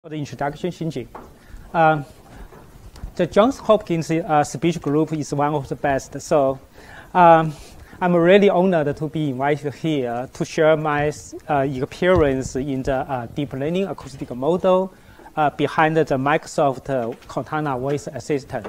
For the introduction, Xinjing. The Johns Hopkins speech group is one of the best. So I'm really honored to be invited here to share my experience in the deep learning acoustic model behind the Microsoft Cortana voice assistant.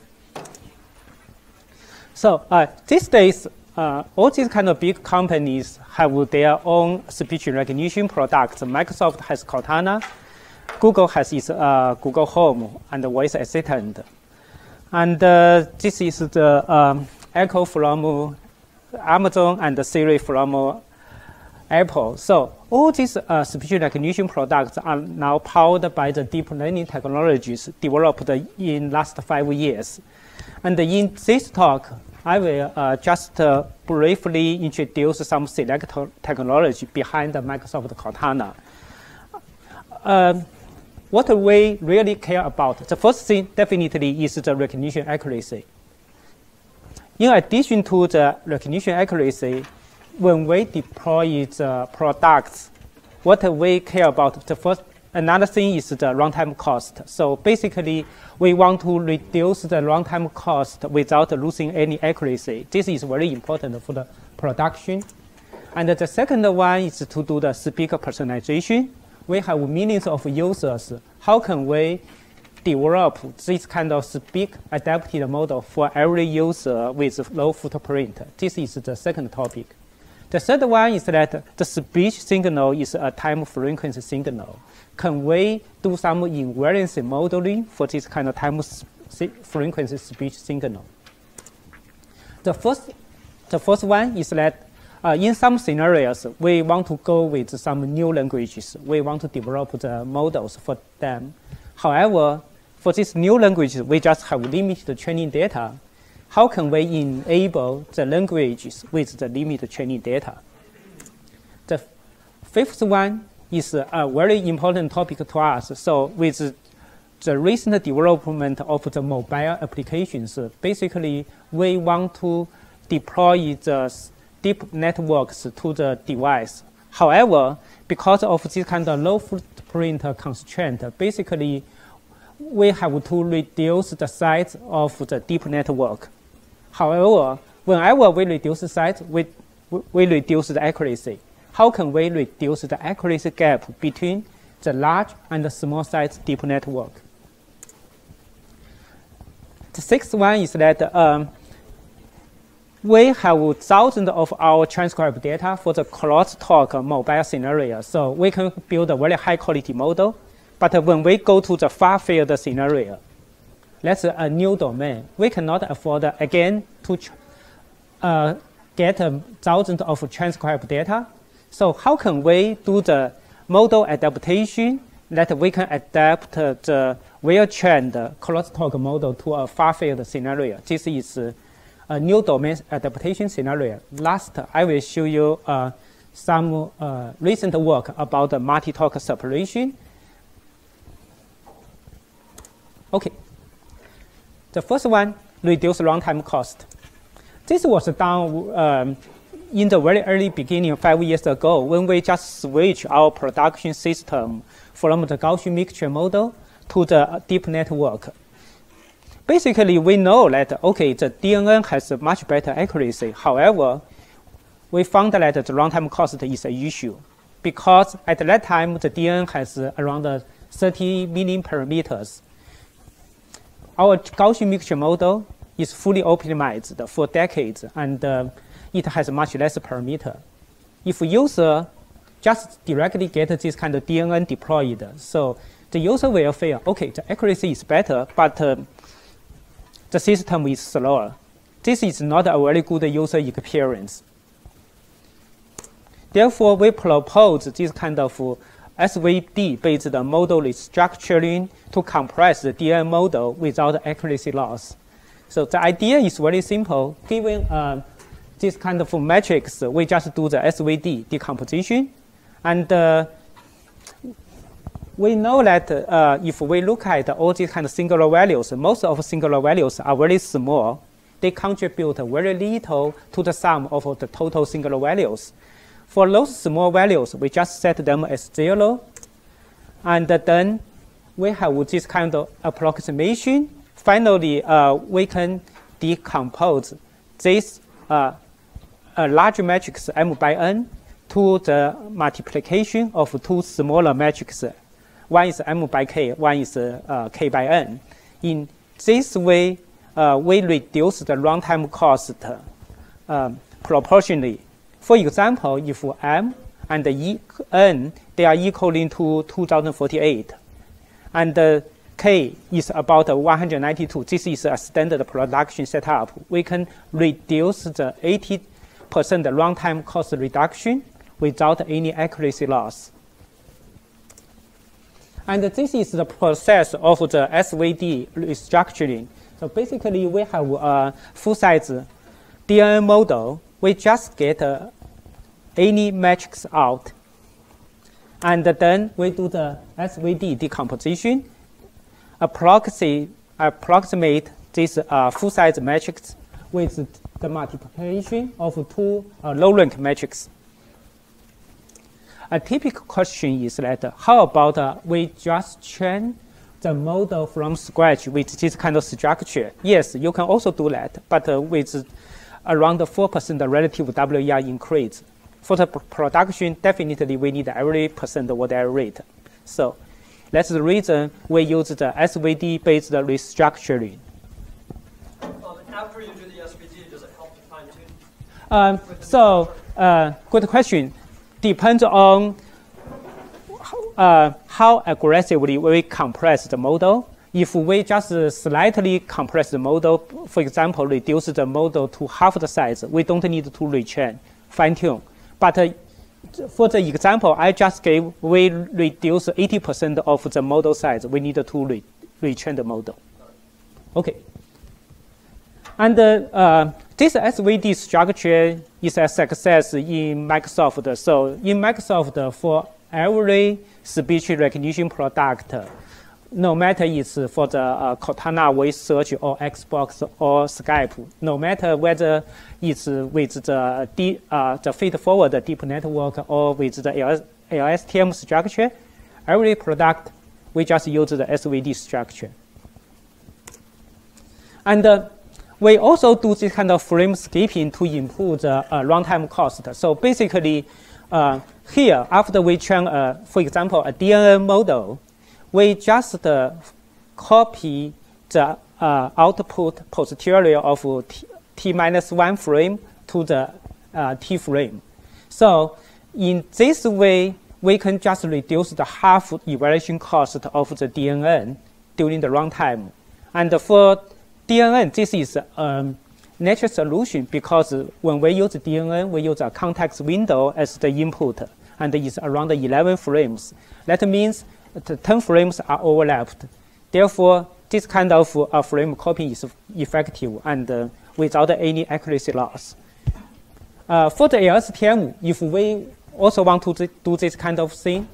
So these days, all these kind of big companies have their own speech recognition products. Microsoft has Cortana. Google has its Google Home and the voice assistant. And this is the Echo from Amazon and the Siri from Apple. So all these speech recognition products are now powered by the deep learning technologies developed in last 5 years. And in this talk, I will just briefly introduce some select technology behind the Microsoft Cortana. What we really care about, the first thing definitely is the recognition accuracy. In addition to the recognition accuracy, when we deploy the products, what we care about, another thing is the runtime cost. So basically, we want to reduce the runtime cost without losing any accuracy. This is very important for the production. And the second one is to do the speaker personalization. We have millions of users. How can we develop this kind of speak adapted model for every user with low footprint? This is the second topic. The third one is that the speech signal is a time frequency signal. Can we do some invariance modeling for this kind of time frequency speech signal? The first one is that in some scenarios, we want to go with some new languages. We want to develop the models for them. However, for these new languages, we just have limited training data. How can we enable the languages with the limited training data? The fifth one is a very important topic to us. So with the recent development of the mobile applications, basically, we want to deploy the deep networks to the device. However, because of this kind of low footprint constraint, basically, we have to reduce the size of the deep network. However, whenever we reduce the size, we reduce the accuracy. How can we reduce the accuracy gap between the large and the small size deep network? The sixth one is that we have thousands of our transcript data for the crosstalk mobile scenario. So we can build a very high quality model. But when we go to the far field scenario, that's a new domain. We cannot afford, again, to get thousands of transcript data. So how can we do the model adaptation that we can adapt the well-trained crosstalk model to a far field scenario? This is a new domain adaptation scenario. Last, I will show you some recent work about the multi-talk separation. Okay. The first one, reduce runtime cost. This was done in the very early beginning 5 years ago when we just switched our production system from the Gaussian mixture model to the deep network. Basically, we know that, okay, the DNN has a much better accuracy. However, we found that the runtime cost is an issue because at that time, the DNN has around 30 million parameters. Our Gaussian mixture model is fully optimized for decades, and it has much less parameter. If user just directly get this kind of DNN deployed, so the user will feel, okay, the accuracy is better, but the system is slower. This is not a very good user experience. Therefore, we propose this kind of SVD-based model restructuring to compress the DNN model without accuracy loss. So the idea is very simple. Given this kind of metrics, we just do the SVD decomposition. And we know that if we look at all these kind of singular values, most of singular values are very small. They contribute very little to the sum of the total singular values. For those small values, we just set them as 0. And then we have this kind of approximation. Finally, we can decompose this a large matrix M by N to the multiplication of two smaller matrices. One is M by K, one is K by N. In this way, we reduce the runtime cost proportionally. For example, if M and N, they are equaling to 2048, and K is about 192. This is a standard production setup. We can reduce the 80% runtime cost reduction without any accuracy loss. And this is the process of the SVD restructuring. So basically, we have a full-size DNA model. We just get any matrix out. And then we do the SVD decomposition, approximate this full-size matrix with the multiplication of two low-rank matrices. A typical question is that how about we just train the model from scratch with this kind of structure? Yes, you can also do that, but with around 4% relative WER increase. For the production, definitely we need every percent of their rate. So that's the reason we use the SVD-based restructuring. After you do the SVD, does it help to fine-tune? Good question. Depends on how aggressively we compress the model. If we just slightly compress the model, for example, reduce the model to half the size, we don't need to retrain, fine-tune. But for the example I just gave, we reduce 80% of the model size. We need to retrain the model. Okay. And this SVD structure is a success in Microsoft. So in Microsoft, for every speech recognition product, no matter it's for the Cortana voice search or Xbox or Skype, no matter whether it's with the feed-forward deep network or with the LSTM structure, every product, we just use the SVD structure. And we also do this kind of frame skipping to improve the runtime cost. So basically, here, after we train, for example, a DNA model, we just copy the output posterior of T-1 frame to the T frame. So in this way, we can just reduce the half evaluation cost of the DNN during the runtime. And for DNN, this is a natural solution because when we use DNN, we use a context window as the input, and it's around 11 frames. That means the 10 frames are overlapped. Therefore, this kind of frame copying is effective and without any accuracy loss. For the LSTM, if we also want to do this kind of thing,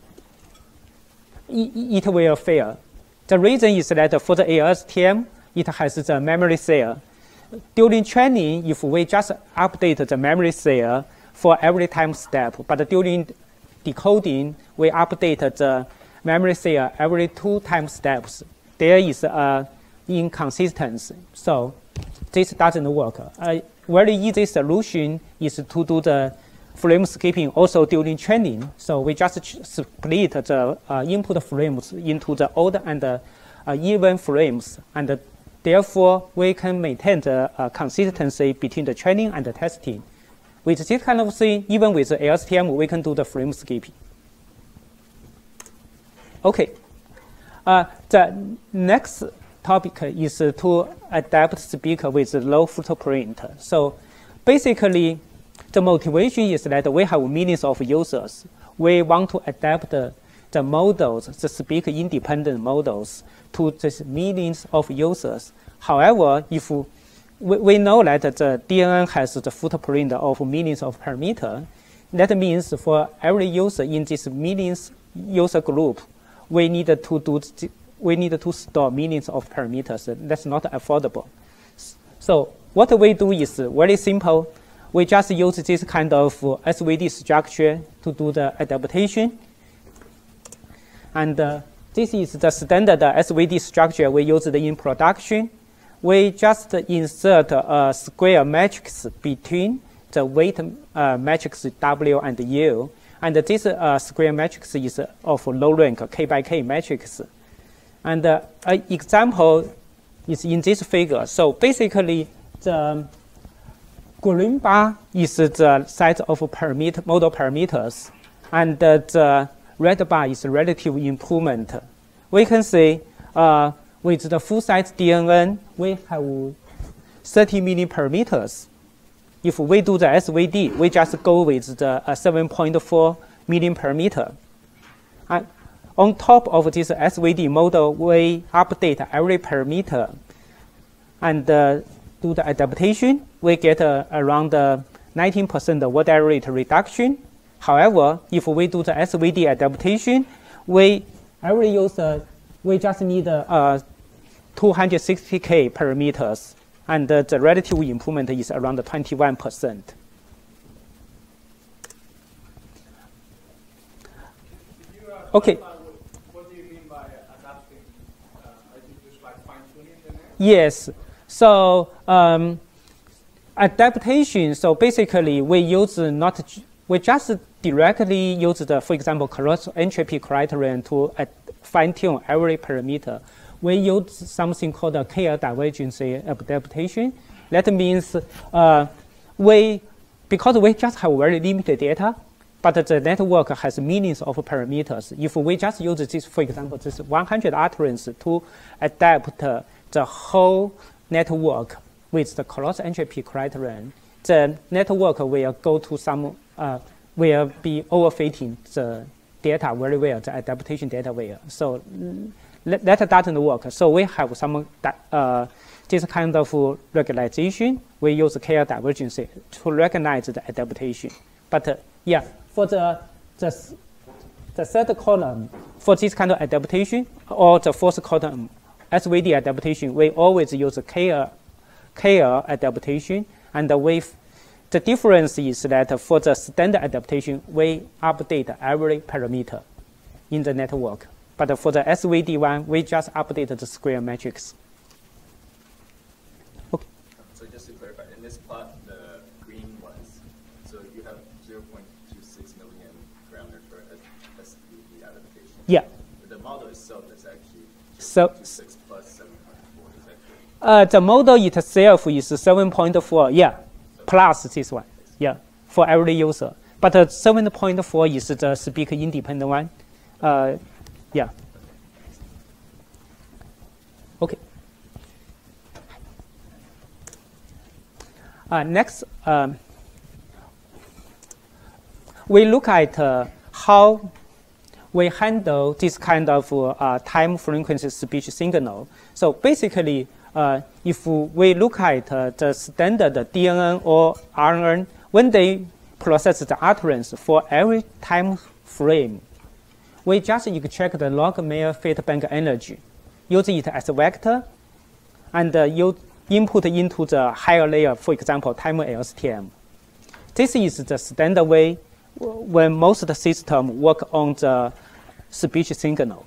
it will fail. The reason is that for the LSTM, it has the memory cell. During training, if we just update the memory cell for every time step, but during decoding, we update the memory cell every 2 time steps, there is an inconsistency. So this doesn't work. A very easy solution is to do the frame skipping also during training. So we just split the input frames into the odd and even frames, and therefore we can maintain the consistency between the training and the testing. With this kind of thing, even with the LSTM, we can do the frame skipping. Okay. The next topic is to adapt speaker with low footprint. So basically, the motivation is that we have millions of users. We want to adapt the models, the speaker independent models, to the millions of users. However, if we know that the DNN has the footprint of millions of parameters, that means for every user in this millions user group, we need to store millions of parameters. That's not affordable. So what we do is very simple. We just use this kind of SVD structure to do the adaptation. And this is the standard SVD structure we used in production. We just insert a square matrix between the weight matrix W and U. And this square matrix is of low rank K by K matrix. And an example is in this figure. So basically, the green bar is the set of model parameters, and the red bar is relative improvement. We can see with the full-size DNN, we have 30 million parameters. If we do the SVD, we just go with the 7.4 million parameter. And on top of this SVD model, we update every parameter and do the adaptation. We get around 19% word error rate reduction. However, if we do the SVD adaptation, we just need 260K parameters, and the relative improvement is around 21%. Okay. What do you mean by adapting? I think just like fine-tuning the net? Yes. So adaptation. So basically, we just directly use the, for example, cross entropy criterion to fine-tune every parameter. We use something called a KL divergence adaptation. That means because we just have very limited data, but the network has millions of parameters. If we just use this, for example, this 100 utterance to adapt the whole network with the cross entropy criterion, the network will go to some will be overfitting the data very well, the adaptation data well. So that doesn't work. So we have some this kind of regularization. We use KL divergence to recognize the adaptation. But yeah, for the third column, for this kind of adaptation, or the fourth column, SVD adaptation, we always use KL adaptation. And the difference is that for the standard adaptation, we update every parameter in the network. But for the SVD one, we just update the square matrix. Okay. So just to clarify, in this plot, the green ones, so you have 0.26 million parameters for SVD adaptation. Yeah. But the model itself is actually 0.26 plus 7.4. Is that correct? The model itself is 7.4, yeah, plus this one, yeah, for every user. But 7.4 is the speaker independent one. Yeah. Okay. Next, we look at how we handle this kind of time frequency speech signal. So basically, if we look at the standard DNN or RNN, when they process the utterance for every time frame, we just extract the log Meyer fit bank energy, use it as a vector, and input into the higher layer, for example, time LSTM. This is the standard way when most of the systems work on the speech signal.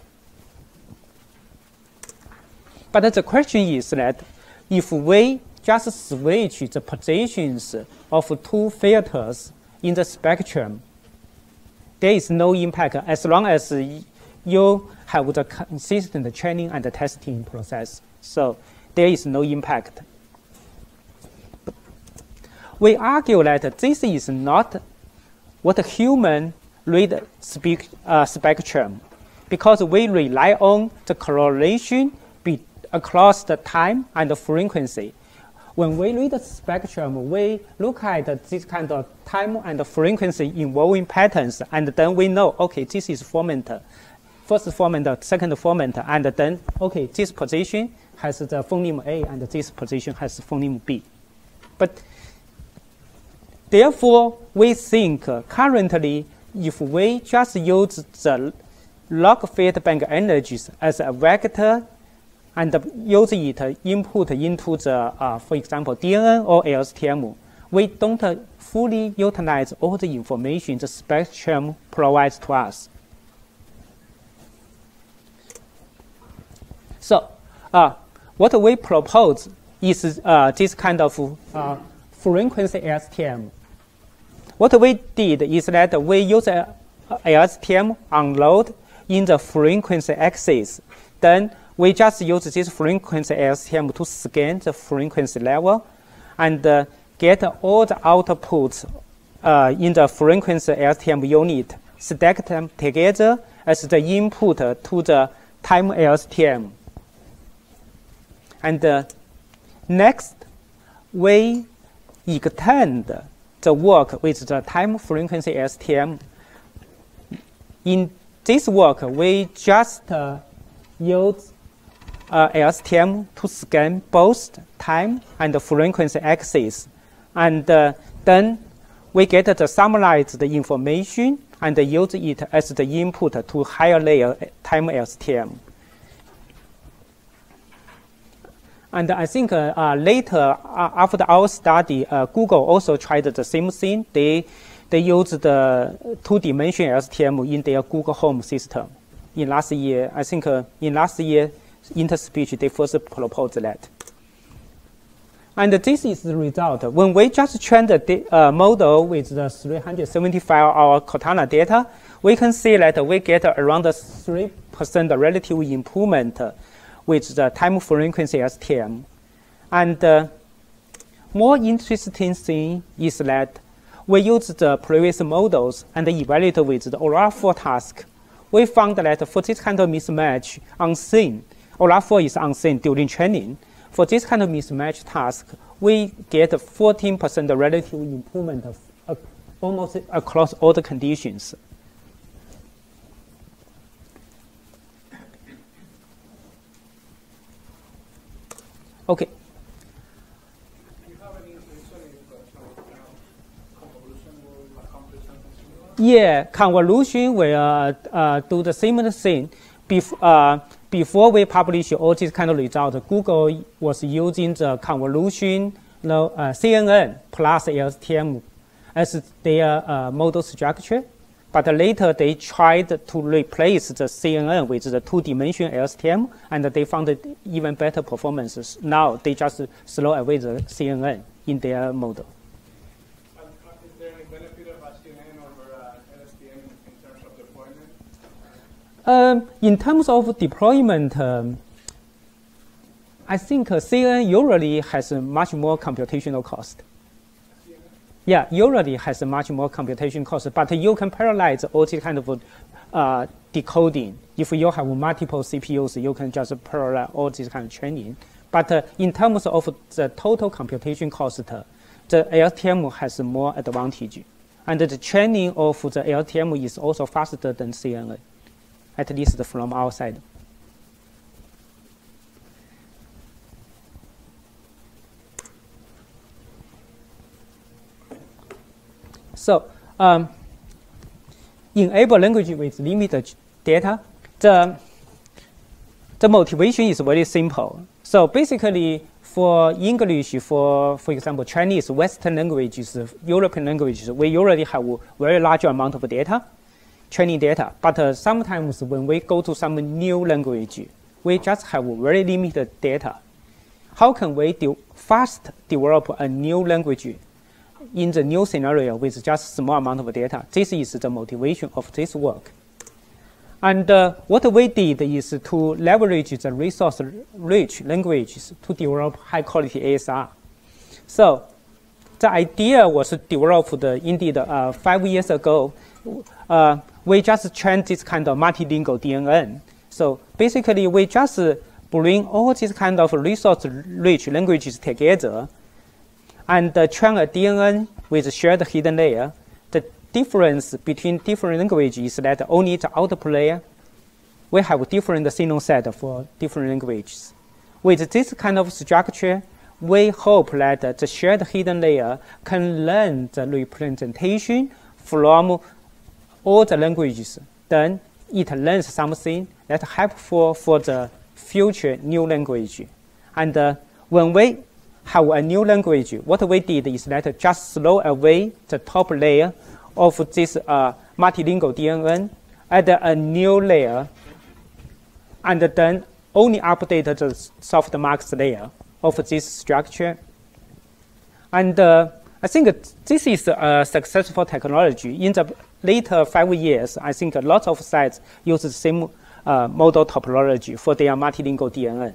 But the question is that if we just switch the positions of two filters in the spectrum, there is no impact as long as you have the consistent training and the testing process. So there is no impact. We argue that this is not what a human read spectrum, because we rely on the correlation across the time and the frequency. When we read the spectrum, we look at this kind of time and frequency involving patterns, and then we know, okay, this is formant, first formant, second formant, and then, okay, this position has the phoneme A, and this position has the phoneme B. But therefore, we think currently, if we just use the log fit bank energies as a vector and use it input into the, for example, DNN or LSTM, we don't fully utilize all the information the spectrum provides to us. So what we propose is this kind of frequency LSTM. What we did is that we use LSTM unload in the frequency axis. Then we just use this frequency LSTM to scan the frequency level and get all the outputs in the frequency LSTM unit, stack them together as the input to the time LSTM. And next, we extend the work with the time frequency LSTM. In this work, we just use LSTM to scan both time and the frequency axis. And then we get the summarized information and use it as the input to higher layer time LSTM. And I think later, after our study, Google also tried the same thing. They used the 2-dimension LSTM in their Google Home system. In last year, I think in last year, Interspeech, they first proposed that. And this is the result. When we just trained the model with the 375-hour Cortana data, we can see that we get around 3% relative improvement with the time frequency LSTM. And more interesting thing is that we used the previous models and evaluated with the ORA4 task. We found that for this kind of mismatch unseen, ORA4 is unseen during training. For this kind of mismatch task, we get 14% relative improvement of almost across all the conditions. Okay. Do you have any intuition if convolution will accomplish something similar? Yeah, convolution will do the similar thing. Before we publish all these kind of results, Google was using the convolution, CNN plus LSTM as their model structure. But later they tried to replace the CNN with the 2-dimension LSTM, and they found even better performances. Now they just throw away the CNN in their model. Is there any benefit of CNN over LSTM in terms of deployment? In terms of deployment, I think CNN usually has a much more computational cost. Yeah, usually has a much more computation cost, but you can parallelize all this kind of decoding. If you have multiple CPUs, you can just parallel all this kind of training. But in terms of the total computation cost, the LSTM has more advantage. And the training of the LSTM is also faster than CNN, at least from our side. So, enable language with limited data. The motivation is very simple. So basically, for English, for example, Chinese, Western languages, European languages, we already have a very large amount of data, training data. But sometimes when we go to some new language, we just have very limited data. How can we fast develop a new language in the new scenario with just small amount of data? This is the motivation of this work. And what we did is to leverage the resource-rich languages to develop high-quality ASR. So the idea was developed indeed 5 years ago. We just trained this kind of multilingual DNN. So basically, we just bring all these kind of resource-rich languages together and train a DNN with shared hidden layer. The difference between different languages is that only the output layer, we have different signal set for different languages. With this kind of structure, we hope that the shared hidden layer can learn the representation from all the languages. Then it learns something that's helpful for the future new language. And when we have a new language, what we did is that just throw away the top layer of this multilingual DNN, add a new layer, and then only update the softmax layer of this structure. And I think this is a successful technology. In the later 5 years, I think a lot of sites use the same model topology for their multilingual DNN.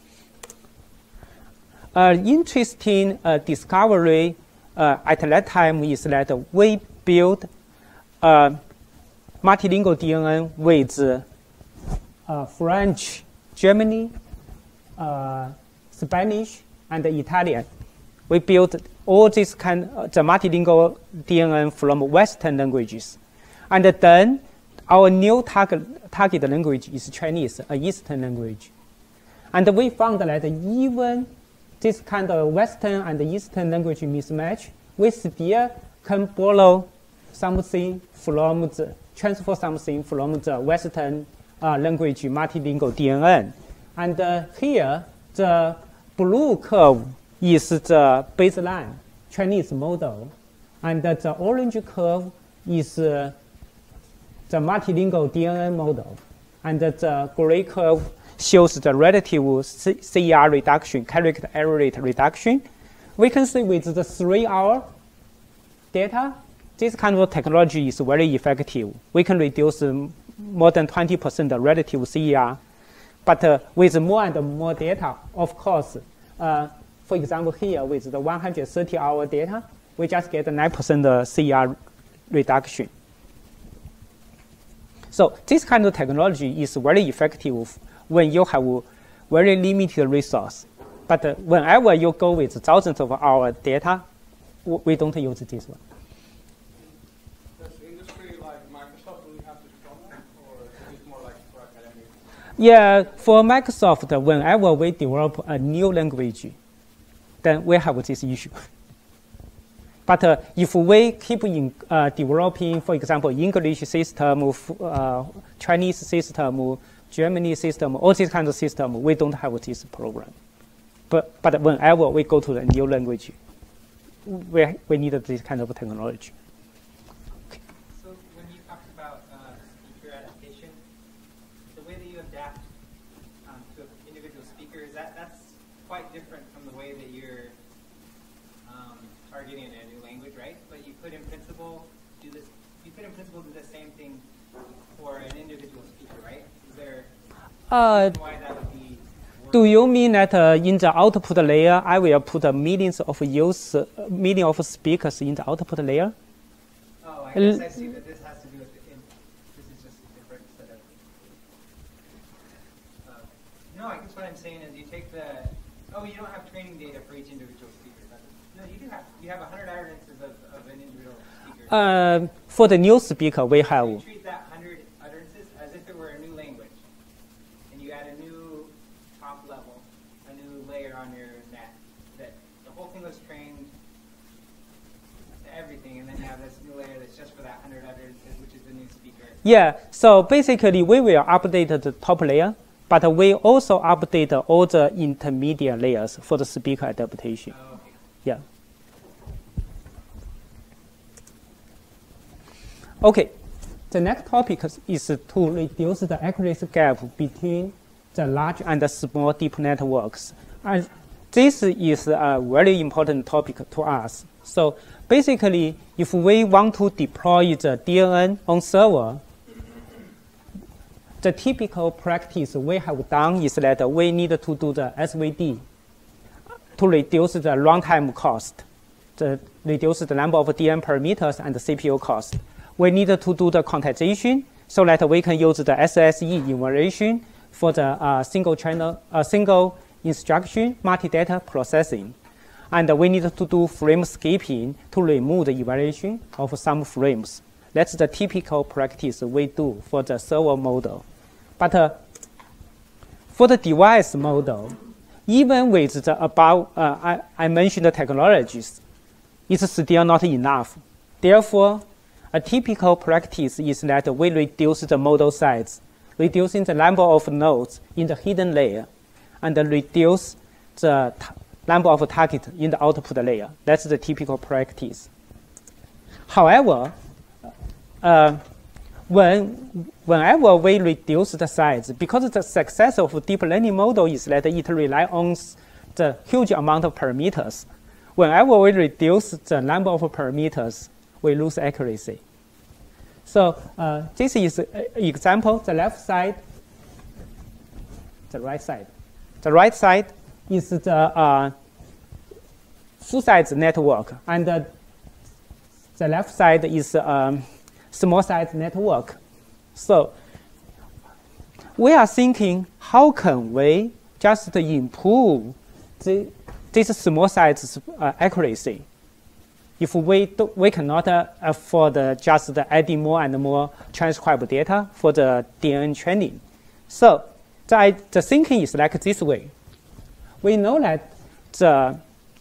Interesting discovery at that time is that we built multilingual DNN with French, Germany, Spanish, and Italian. We built all this the multilingual DNN from Western languages. And then our new target language is Chinese, an Eastern language. And we found that even this kind of Western and Eastern language mismatch, we still can borrow something from transfer something from the Western language multilingual DNN. And here, the blue curve is the baseline Chinese model, and the orange curve is the multilingual DNN model, and the gray curve shows the relative CER reduction, character error rate reduction. We can see with the 3-hour data, this kind of technology is very effective. We can reduce more than 20% relative CER. But with more and more data, of course, for example, here with the 130-hour data, we just get a 9% CER reduction. So this kind of technology is very effective when you have very limited resource. But whenever you go with thousands of hour data, we don't use this one. Does the industry like Microsoft really have to show that, or is it more like for academics? Yeah, for Microsoft, whenever we develop a new language, then we have this issue. But if we keep developing, for example, English system, Chinese system, Germany system, all these kinds of systems, we don't have this problem. But whenever we go to the new language, we need this kind of technology. Okay. So when you talked about speaker adaptation, the way that you adapt to an individual speaker, that's quite different from the way that you're targeting a new language, right? But you could in principle do this. You could in principle do the same thing for an individual speaker, right? Is there why that would be? Do you mean that in the output layer, I will put millions of speakers in the output layer? Oh, I guess I see that this has to do with this is just a different set of. No, I guess what I'm saying is you take the. Oh, you don't have training data for each individual speaker. No, you do have. You have 100 utterances of an individual speaker. For the new speaker, we have. You treat that 100 utterances as if it were a new language, and you add a new top level, a new layer on your net. That the whole thing was trained to everything, and then you have this new layer that's just for that 100 utterances, which is the new speaker. Yeah. So basically, we will update the top layer, but we also update all the intermediate layers for the speaker adaptation. Oh, okay. Yeah. Okay, the next topic is to reduce the accuracy gap between the large and the small deep networks. And this is a very important topic to us. So basically, if we want to deploy the DNN on server, the typical practice we have done is that we need to do the SVD to reduce the runtime cost, reduce the number of DNN parameters and the CPU cost. We need to do the quantization so that we can use the SSE evaluation for the single instruction multi-data processing. And we need to do frame skipping to remove the evaluation of some frames. That's the typical practice we do for the server model. But for the device model, even with the above, I mentioned the technologies, it's still not enough. Therefore, a typical practice is that we reduce the model size, reducing the number of nodes in the hidden layer, and reduce the number of targets in the output layer. That's the typical practice. However, whenever we reduce the size, because the success of deep learning model is that it relies on the huge amount of parameters. Whenever we reduce the number of parameters, we lose accuracy. So this is an example, the left side, the right side. The right side is the full-size network, and the left side is small-size network. So we are thinking, how can we just improve this small-size accuracy? If we cannot afford just adding more and more transcribe data for the DNA training. So the thinking is like this way. We know that the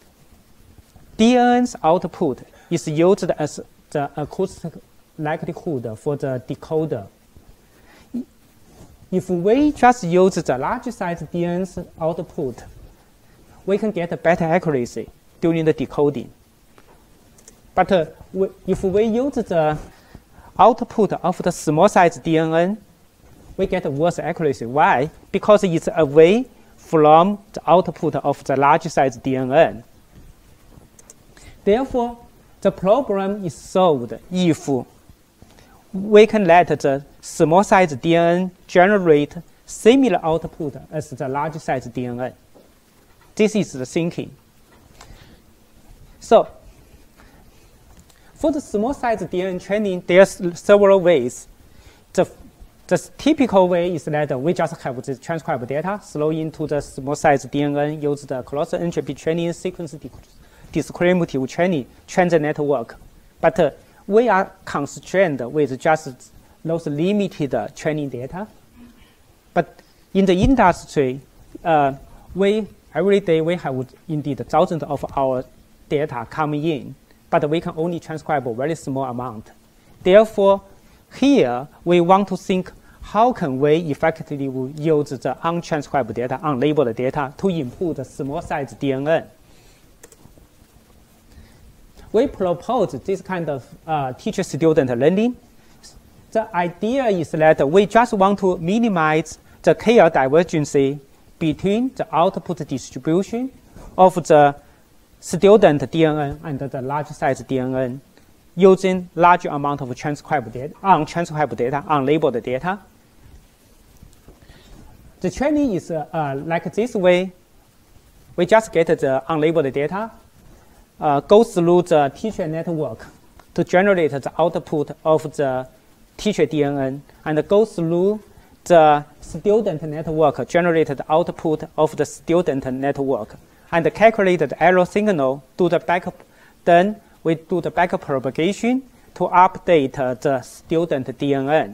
DNN's output is used as the acoustic likelihood for the decoder. If we just use the large size DNN's output, we can get a better accuracy during the decoding. But if we use the output of the small size DNN, we get worse accuracy. Why? Because it's away from the output of the large size DNN. Therefore, the problem is solved if we can let the small size DNN generate similar output as the large size DNN. This is the thinking. So, for the small size DNA training, there's several ways. The typical way is that we just have the transcribe data, throw into the small size DNA, use the closed entropy training, sequence discriminative training, train the network. But we are constrained with just those limited training data. But in the industry, every day we have indeed thousands of our data coming in, but we can only transcribe a very small amount. Therefore, here we want to think, how can we effectively use the untranscribed data, unlabeled data, to improve the small size DNA? We propose this kind of teacher-student learning. The idea is that we just want to minimize the KL divergence between the output distribution of the student DNA and the large size DNA using large amount of untranscribed data, unlabeled data. The training is like this way. We just get the unlabeled data, go through the teacher network to generate the output of the teacher DNA, and go through the student network, generate the output of the student network, and calculate the error signal, then we do the back propagation to update the student DNA.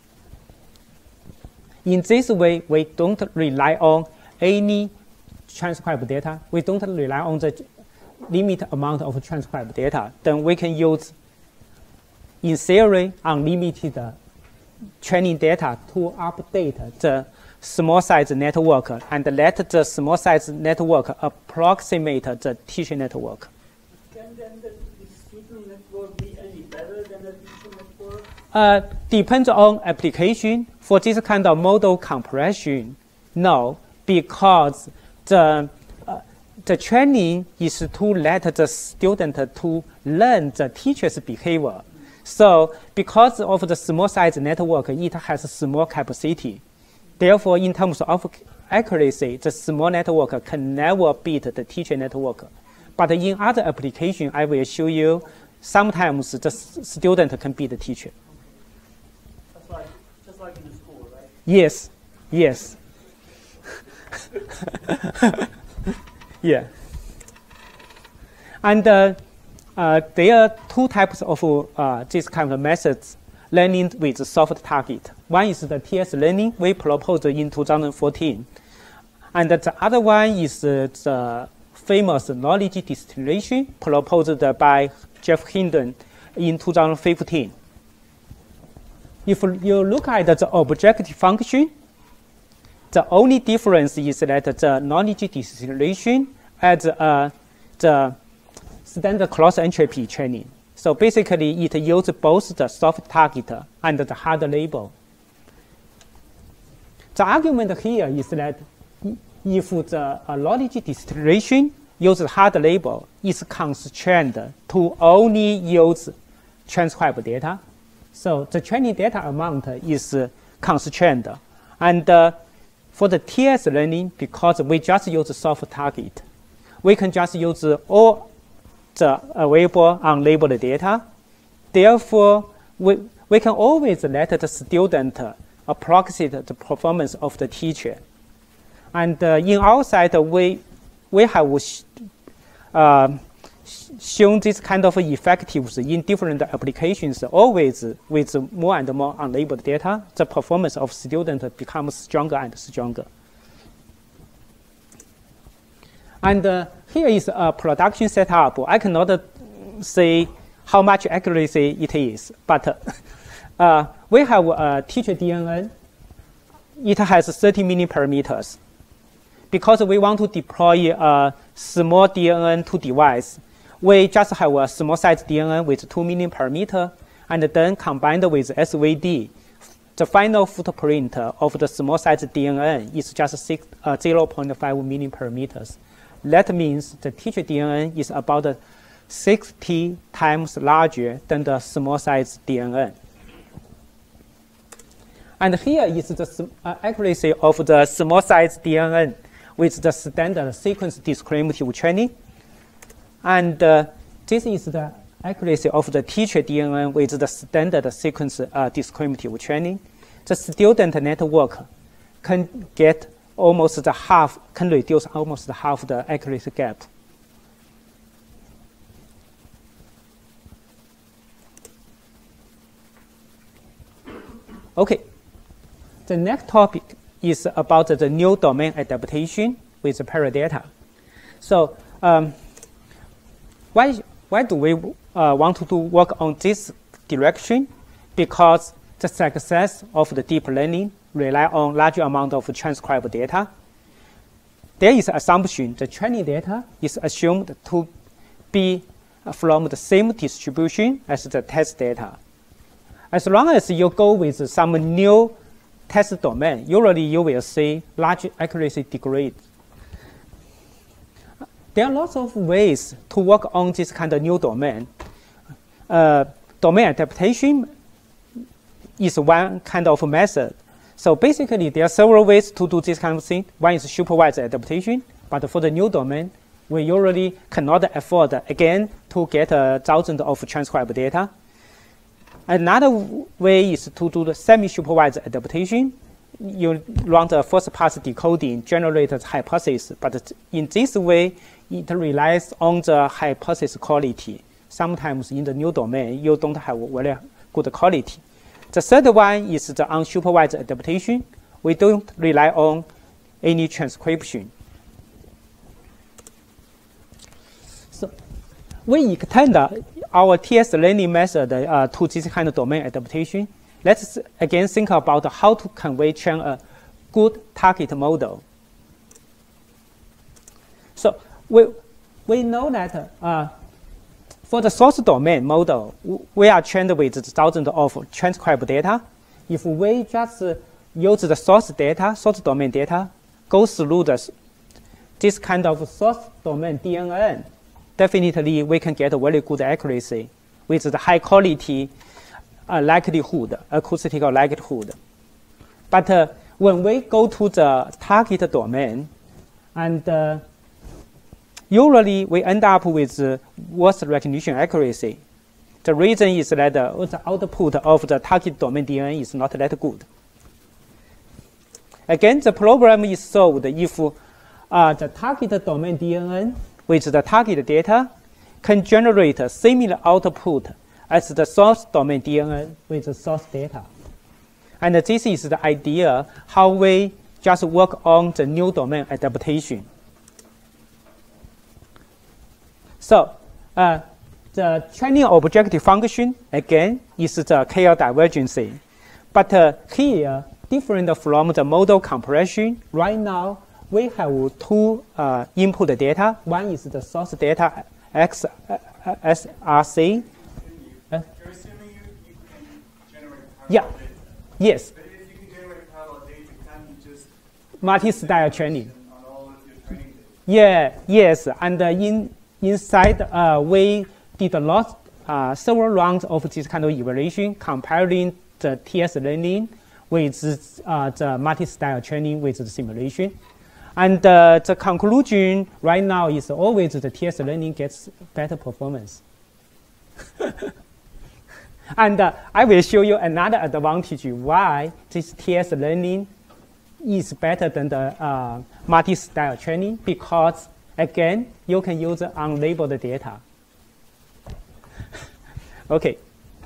In this way, we don't rely on any transcribed data. We don't rely on the limited amount of transcribed data. Then we can use, in theory, unlimited training data to update the small size network and let the small size network approximate the teaching network. Can then the student network be any better than the teaching network? Depends on application. For this kind of model compression, no, because the training is to let the student to learn the teacher's behavior. So because of the small size network, it has a small capacity. Therefore, in terms of accuracy, the small network can never beat the teacher network. But in other applications, I will show you, sometimes the student can beat the teacher. That's just like in the school, right? Yes, yes. Yeah. And there are two types of this kind of methods, learning with soft target. One is the TS learning we proposed in 2014. And the other one is the famous knowledge distillation proposed by Jeff Hinton in 2015. If you look at the objective function, the only difference is that the knowledge distillation adds the standard cross entropy training. So basically, it uses both the soft target and the hard label. The argument here is that if the knowledge distillation uses hard label, it's constrained to only use transcribed data. So the training data amount is constrained. And for the TS learning, because we just use soft target, we can just use all the available unlabeled data. Therefore, we can always let the student approximate the performance of the teacher. And in our side, we have shown this kind of effectiveness in different applications. Always with more and more unlabeled data, the performance of students becomes stronger and stronger. And here is a production setup. I cannot say how much accuracy it is, but we have a teacher DNN. It has 30 million parameters. Because we want to deploy a small DNN to device, we just have a small size DNN with 2 million parameters, and then combined with SVD, the final footprint of the small size DNN is just 0.5 million parameters. That means the teacher DNN is about 60 times larger than the small size DNN. And here is the accuracy of the small size DNN with the standard sequence discriminative training. And this is the accuracy of the teacher DNN with the standard sequence discriminative training. The student network can get almost the half, can reduce almost half the accuracy gap. Okay, the next topic is about the new domain adaptation with paradata. So why do we want to work on this direction? Because the success of the deep learning rely on large amount of transcribed data. There is an assumption the training data is assumed to be from the same distribution as the test data. As long as you go with some new test domain, usually you will see large accuracy degrade. There are lots of ways to work on this kind of new domain. Domain adaptation is one kind of method. So basically, there are several ways to do this kind of thing. One is supervised adaptation, but for the new domain, we usually cannot afford, again, to get thousands of transcribed data. Another way is to do the semi-supervised adaptation. You run the first pass decoding, generate a hypothesis, but in this way, it relies on the hypothesis quality. Sometimes in the new domain, you don't have very good quality. The third one is the unsupervised adaptation. We don't rely on any transcription. So we extend our TS learning method to this kind of domain adaptation. Let's again think about how can we train a good target model. So we know that for the source domain model, we are trained with thousands of transcribed data. If we just use the source data, source domain data, go through this kind of source domain DNN, definitely we can get a very good accuracy with the high quality likelihood, acoustical likelihood. But when we go to the target domain, and usually we end up with worse recognition accuracy. The reason is that the output of the target domain DNN is not that good. Again, the problem is solved if the target domain DNN with the target data can generate a similar output as the source domain DNN with the source data. And this is the idea how we just work on the new domain adaptation. So the training objective function, again, is the KL divergency. But here, different from the model compression, right now, we have two input data. One is the source data XSRC, Yeah. Yes. But if you can generate parallel data, can you just Multi-style training. on all of your training data? Yeah. Yes. And inside, we did a lot, several rounds of this kind of evaluation, comparing the TS learning with the multi-style training with the simulation. And the conclusion right now is always the TS learning gets better performance. And I will show you another advantage why this TS learning is better than the multi-style training, because, again, you can use unlabeled data. Okay.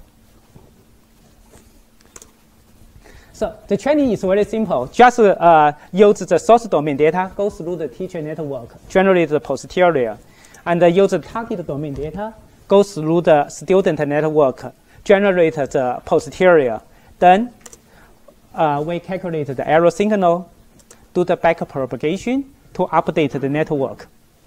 So the training is very simple. Just use the source domain data, go through the teacher network, generate the posterior, and use the target domain data, go through the student network, generate the posterior. Then we calculate the error signal, do the back propagation to update the network.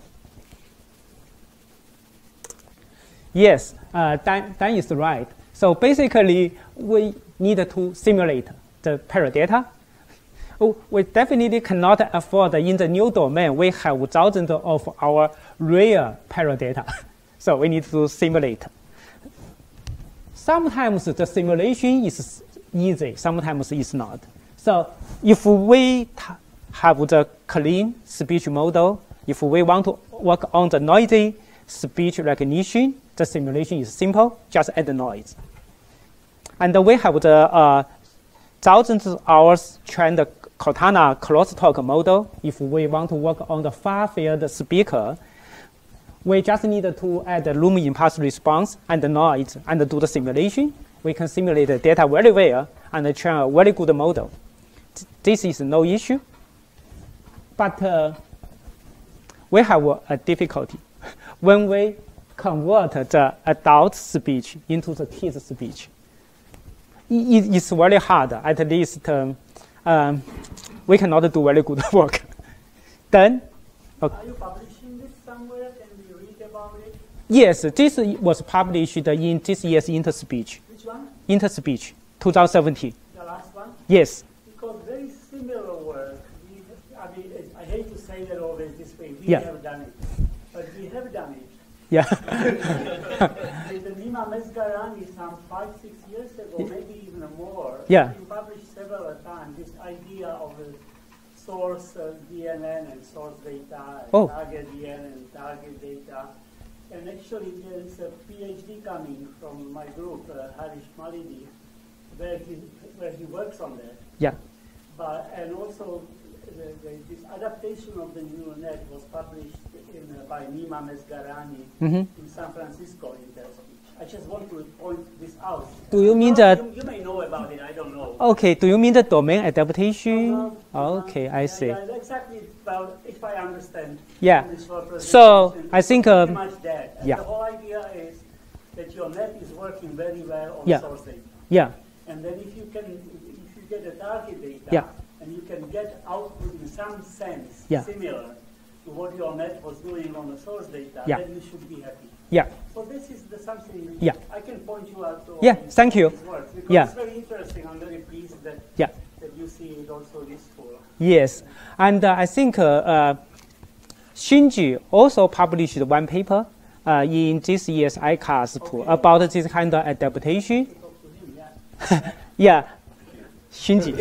Yes, Dan is right. So basically, we need to simulate the paradata. We definitely cannot afford in the new domain. We have thousands of our real paradata. So we need to simulate. Sometimes the simulation is easy, sometimes it's not. So if we have the clean speech model, if we want to work on the noisy speech recognition, the simulation is simple, just add the noise. And we have the thousands of hours trained Cortana crosstalk model. If we want to work on the far-field speaker, we just need to add the room impulse response and the noise and do the simulation. We can simulate the data very well and train a very good model. This is no issue. But we have a difficulty. When we convert the adult speech into the kids' speech, it's very hard. At least we cannot do very good work. Then, are you publishing this somewhere? Can we read about it? Yes, this was published in this year's Interspeech. Which one? Interspeech, 2017. The last one? Yes. Because very similar work. I mean, I hate to say that always this way. We Yeah. have done it, but we have done it. Yeah. With the Nima Mesgarani some 5-6 years ago, maybe even more. Yeah. We published several times this idea of the source DNN and source data, and target DNN and target data. And actually there is a Ph.D. coming from my group, Harish Malidi, where he works on that. Yeah. And also this adaptation of the neural net was published by Nima Mesgarani in San Francisco Interspeech. I just want to point this out. Do you mean that? You may know about it, I don't know. Okay, do you mean the domain adaptation? Okay, I see. Yeah, exactly, well, if I understand. Yeah. So I think. Pretty much that. And yeah. The whole idea is that your net is working very well on source data. Yeah. And then if you get the target data, yeah. and you can get output in some sense similar to what your net was doing on the source data, then you should be happy. Yeah. So this is something I can point you out to. Yeah, thank you. Because it's very interesting. I'm very pleased that you see it also useful. Yes, and I think Shinji also published one paper in this year's ICASP about this kind of adaptation. Yeah, Shinji.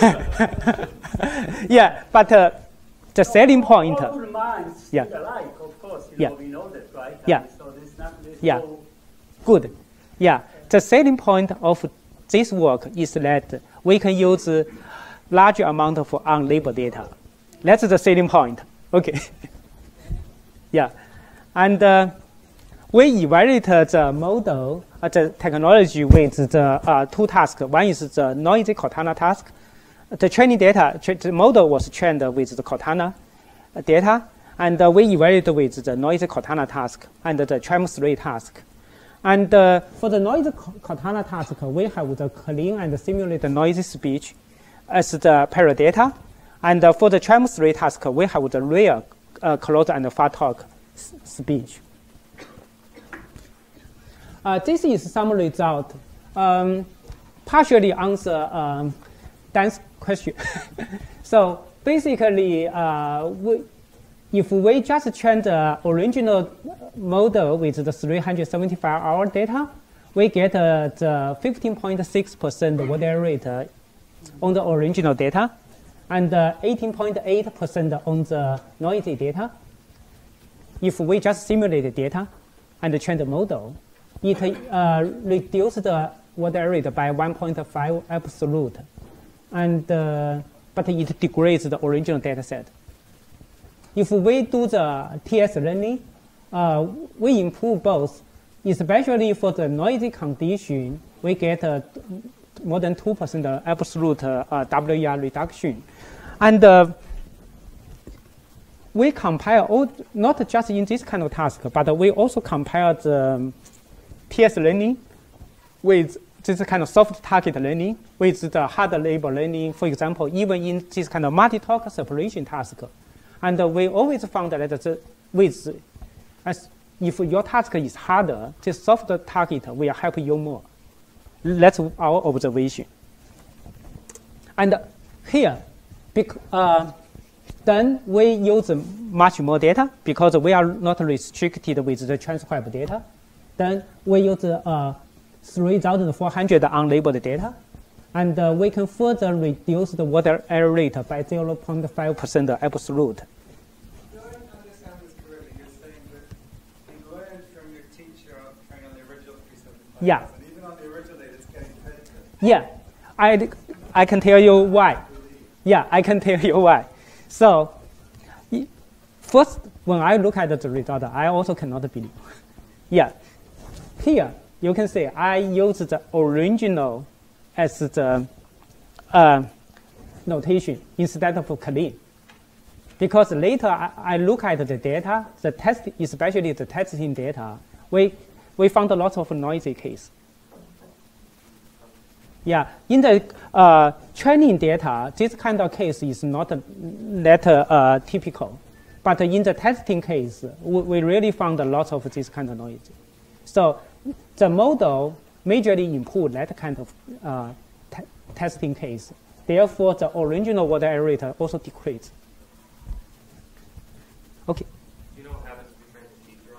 Yeah, but the selling point. All minds think alike, of course. We know that, right? Yeah. So there's no good. Yeah, the selling point of this work is that we can use large amount of unlabeled data. That's the selling point. Okay. Yeah, and we evaluated the model, the technology with the two tasks. One is the noisy Cortana task. The training data, the model was trained with the Cortana data, and we evaluated with the noisy Cortana task and the TREM3 task. And for the noisy Cortana task, we have the clean and simulated noisy speech as the paradata. And for the TREM3 task, we have the real close and far talk speech. This is some result. partially answer Dan's question. So basically, if we just train the original model with the 375-hour data, we get the 15.6% water error rate on the original data, and 18.8% on the noisy data. If we just simulate the data and train the model, it reduces the water error rate by 1.5 absolute, and but it degrades the original data set. If we do the TS learning, we improve both, especially for the noisy condition, we get more than 2% absolute WER reduction. And we compare all, not just in this kind of task, but we also compare the TS learning with this kind of soft target learning with the hard label learning, for example, even in this kind of multi-talk separation task. And we always found that if your task is harder, the soft target will help you more. That's our observation. And here, then we use much more data because we are not restricted with the transcribe data. Then we use 3,400 unlabeled data, and we can further reduce the water error rate by 0.5% absolute. Do I understand this correctly? You're saying that you learned from your teacher on the original 375. Yeah. And even on the original data, it's getting better. Yeah, I can tell you why. Yeah, I can tell you why. So first, when I look at the result, I also cannot believe. Yeah, here you can see I use the original as the notation instead of clean. Because later I look at the data, the test, especially the testing data, we found a lot of noisy case. Yeah, in the training data, this kind of case is not that typical. But in the testing case, we really found a lot of this kind of noise. So the model majorly improved that kind of testing case. Therefore, the original water error rate also decreased. Okay. Do you know what happens if you train the teacher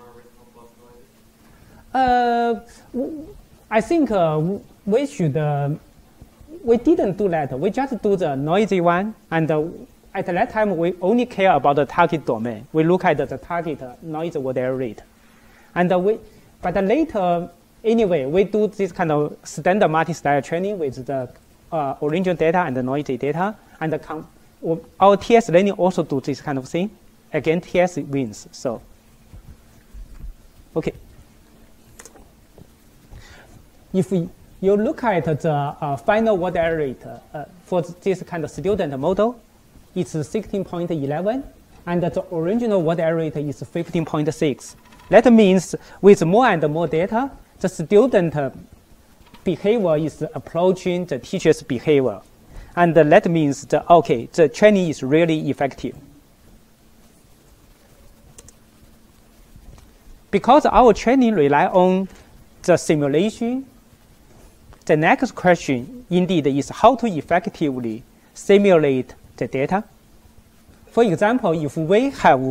on original plus noise? I think we should, we didn't do that. We just do the noisy one. And at that time, we only care about the target domain. We look at the target noise water error rate. And but later, anyway, we do this kind of standard multi-style training with the original data and the noisy data. And our TS learning also do this kind of thing. Again, TS wins. So, okay. If you look at the final water error rate for this kind of student model, it's 16.11, and the original water error rate is 15.6. That means with more and more data, the student behavior is approaching the teacher's behavior. And that means that, okay, the training is really effective. Because our training relies on the simulation, the next question indeed is how to effectively simulate the data. For example, if we have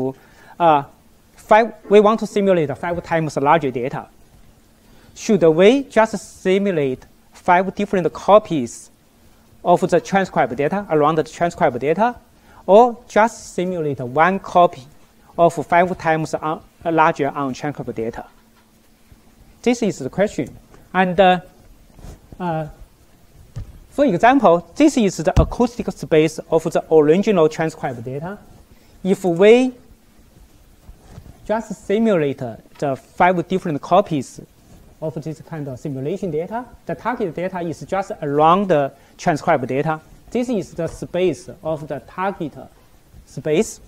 we want to simulate 5 times larger data, should we just simulate 5 different copies of the transcribed data around the transcribed data, or just simulate 1 copy of 5 times larger untranscribed data? This is the question. And for example, this is the acoustic space of the original transcribed data. If we just simulate the 5 different copies of this kind of simulation data, the target data is just around the transcribed data. This is the space of the target space.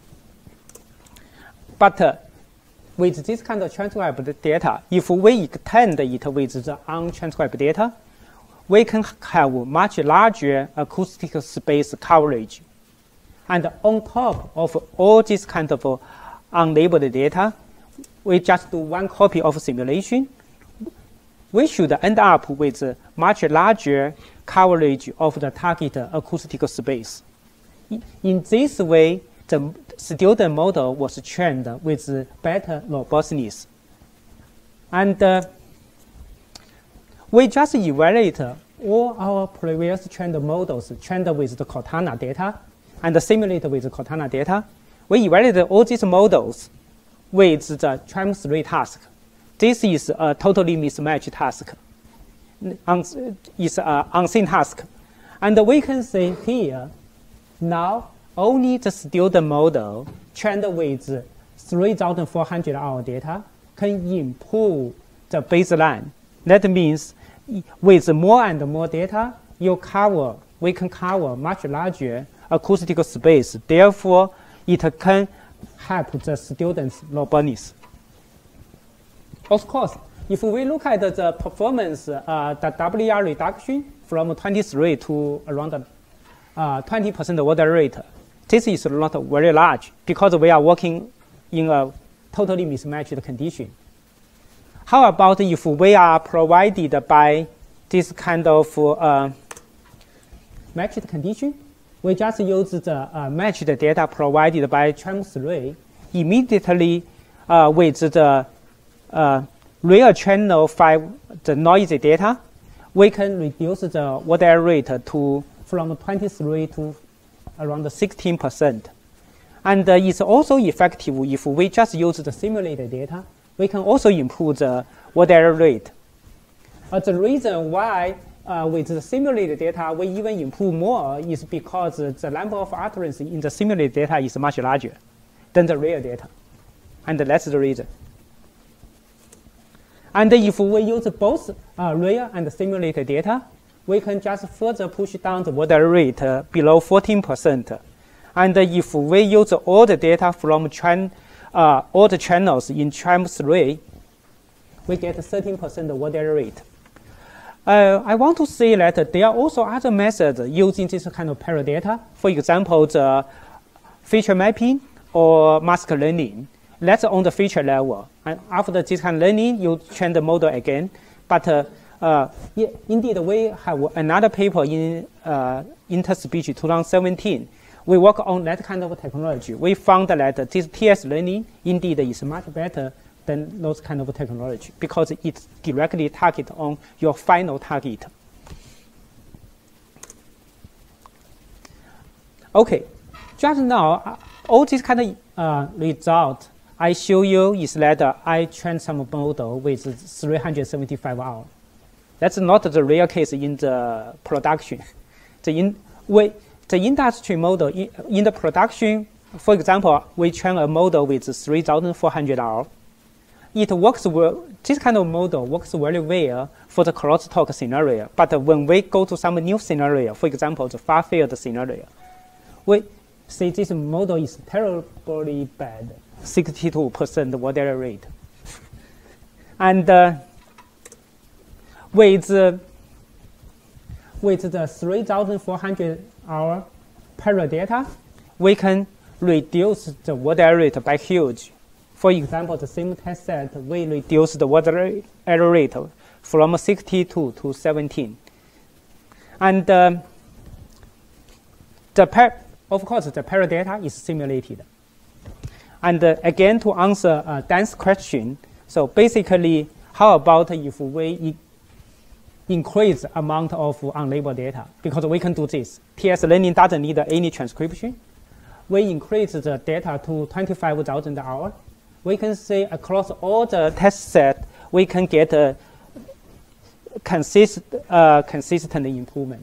But with this kind of transcribed data, if we extend it with the untranscribed data, we can have much larger acoustic space coverage. And on top of all this kind of unlabeled data, we just do 1 copy of simulation. we should end up with much larger coverage of the target acoustic space. In this way, the student model was trained with better robustness. And we just evaluate all our previous trained models trained with the Cortana data and simulate with the Cortana data. We evaluate all these models with the TREM3 task. This is a totally mismatched task. It's an unseen task. And we can see here, now only the student model trained with 3,400 hour data can improve the baseline. That means with more and more data, we can cover much larger acoustic space. Therefore, it can help the students' robustness. Of course, if we look at the performance, the WR reduction from 23 to around 20% water rate, this is not very large because we are working in a totally mismatched condition. How about if we are provided by this kind of matched condition? We just use the matched data provided by TREM3 immediately with the real channel 5, the noisy data. We can reduce the water rate from 23 to around 16%. And it's also effective if we just use the simulated data. We can also improve the water rate. The reason why with the simulated data we even improve more is because the number of utterances in the simulated data is much larger than the real data. And that's the reason. And if we use both real and simulated data, we can just further push down the water rate below 14%. And if we use all the data from all the channels in TREM3, we get 13% water rate. I want to say that there are also other methods using this kind of paradata. For example, the feature mapping or mask learning. That's on the feature level. And after this kind of learning, you train the model again. But yeah, indeed, we have another paper in Interspeech 2017. We work on that kind of technology. We found that this TS learning indeed is much better than those kind of technology because it's directly target on your final target. Okay, just now, all these kind of results I show you is that I trained some model with 375 hours. That's not the real case in the production. The industry model in the production, for example, we train a model with 3,400 hours. It works well. This kind of model works very well for the crosstalk scenario. But when we go to some new scenario, for example, the far-field scenario, we see this model is terribly bad, 62% water rate. And with the 3,400 hour paradata, we can reduce the water rate by huge. For example, the same test set, we reduce the water error rate from 62 to 17. And of course, the paradata is simulated. And again, to answer Dan's question, so basically, how about if we increase amount of unlabeled data? Because we can do this. TS learning doesn't need any transcription. We increase the data to 25,000 hours. We can say across all the test set, we can get a consistent improvement.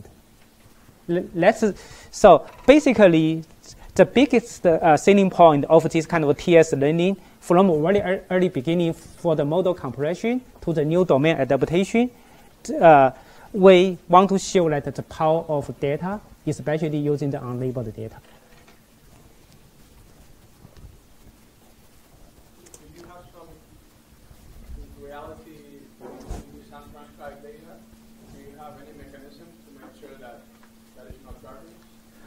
So basically, the biggest selling point of this kind of TS learning from a very early beginning for the model compression to the new domain adaptation, we want to show that the power of data, especially using the unlabeled data. If you have some, in reality, you use untranscribed data, do you have any mechanism to make sure that that is not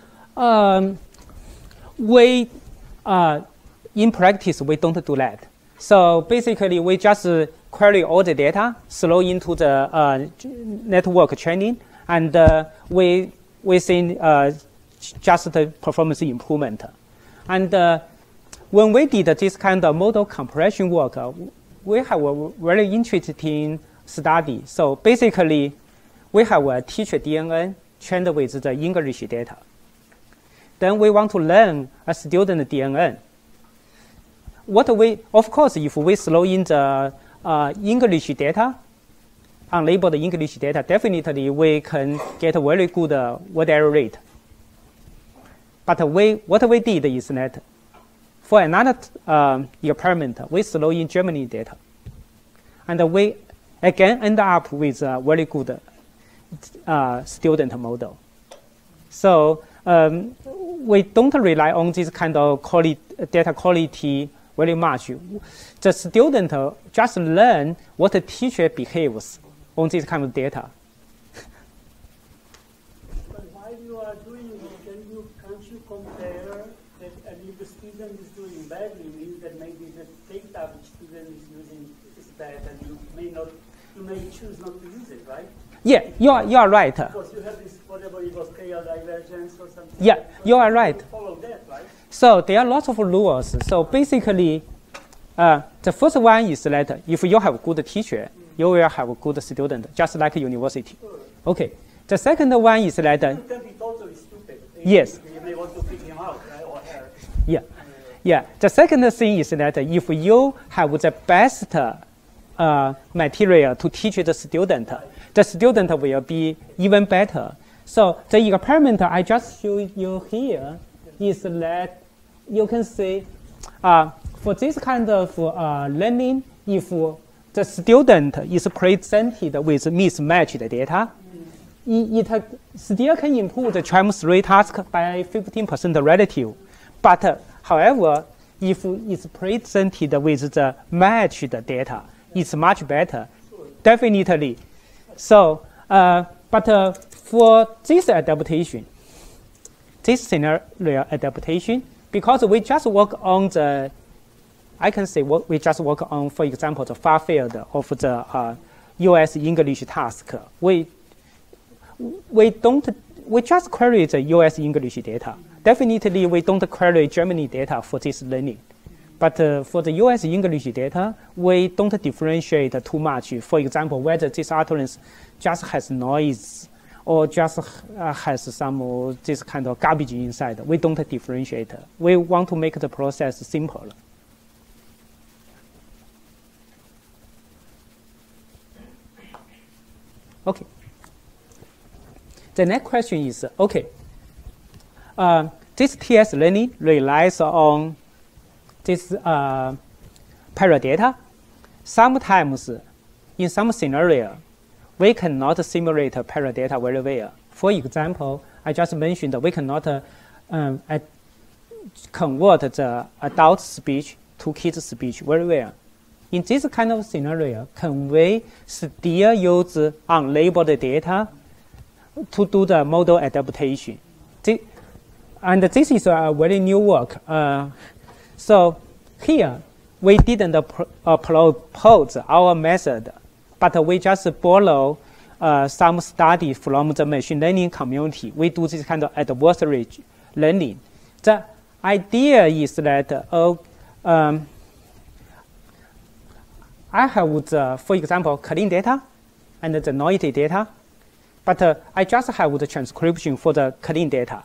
garbage? In practice, we don't do that. So basically, we just query all the data, throw into the network training, and we see just the performance improvement. And when we did this kind of model compression work, we have a very interesting study. So basically, we have a teacher DNA trained with the English data. Then we want to learn a student DNA. Of course, if we throw in the English data, unlabeled English data, definitely we can get a very good word error rate. But what we did is that for another experiment, we throw in Germany data. And we again end up with a very good student model. So we don't rely on this kind of data quality very much. The student just learn what the teacher behaves on this kind of data. But while you are doing it, can't you compare that, and if the student is doing badly, means that maybe the data which student is using is bad, and you may choose not to use it, right? Yeah, you are right. Because you have this, whatever it was, scale divergence or something. Yeah, like that. you are right. Follow that, right? So there are lots of rules. So basically, the first one is that if you have a good teacher, you will have a good student, just like university. Okay. The second one is that. You can be totally stupid. Yes. You may want to pick him out, right, or her. Yeah. Yeah. The second thing is that if you have the best material to teach the student will be even better. So the experiment I just showed you here is that you can see for this kind of learning, if the student is presented with mismatched data, it still can improve the TREM3 task by 15% relative. But however, if it's presented with the matched data, it's much better, definitely. So, but for this adaptation, this scenario adaptation, because we just work on the, I can say we just work on, for example, the far field of the US English task. We just query the US English data. Definitely, we don't query Germany data for this learning. But for the US English data, we don't differentiate too much. For example, whether this utterance just has noise or just has some this kind of garbage inside. We don't differentiate. We want to make the process simple. Okay. The next question is, okay, this TS learning relies on this paradata. Sometimes, in some scenario, we cannot simulate paradata very well. For example, I just mentioned that we cannot convert the adult speech to kids' speech very well. In this kind of scenario, can we still use unlabeled data to do the model adaptation? And this is a very new work. So here, we didn't propose our method, but we just borrow some study from the machine learning community. We do this kind of adversary learning. The idea is that I have the, for example, clean data and the noisy data, but I just have the transcription for the clean data.